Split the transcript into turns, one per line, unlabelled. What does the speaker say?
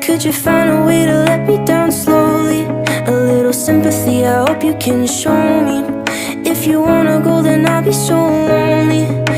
Could you find a way to let me down slowly? A little sympathy, I hope you can show me. If you wanna go, then I'll be so lonely.